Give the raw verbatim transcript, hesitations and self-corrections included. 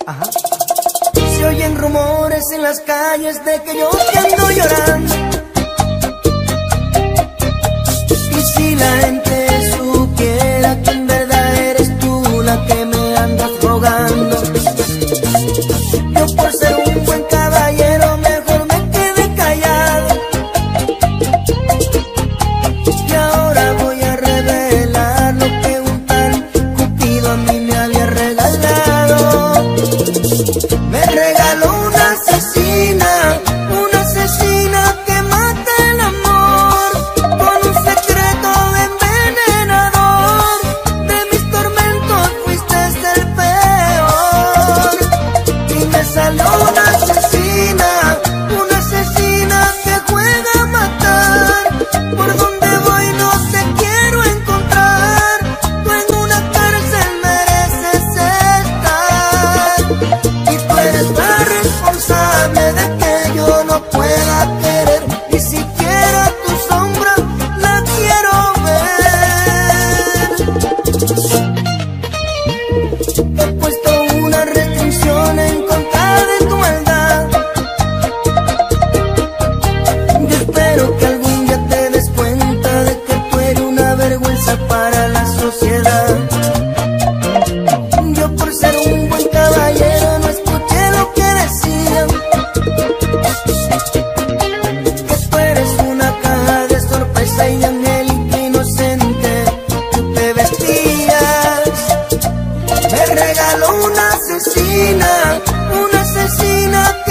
Ajá. Se oyen rumores en las calles de que yo te ando llorando. Y si la gente supiera que en verdad eres tú la que me andas rogando, yo por ser un buen caballero mejor me quedé callado. Y ahora voy a revelar lo que un tal Cupido a mí me había regalado. Me regaló una asesina, una asesina que mata el amor, con un secreto envenenador. De mis tormentos fuiste el peor. Y me salió una asesina, una asesina que juega a matar. Por donde voy no te quiero encontrar. Tú en una cárcel mereces estar. Y tú eres la responsable de que yo no pueda querer. Ni siquiera tu sombra la quiero ver. He puesto una restricción en contra de tu maldad. Yo espero que algún día te des cuenta de que tú eres una vergüenza para la sociedad. Yo por ser un buen caballero no escuché lo que decían, que tú eres una caja de sorpresa y de angélica inocente tú te vestías. Me regaló una asesina, una asesina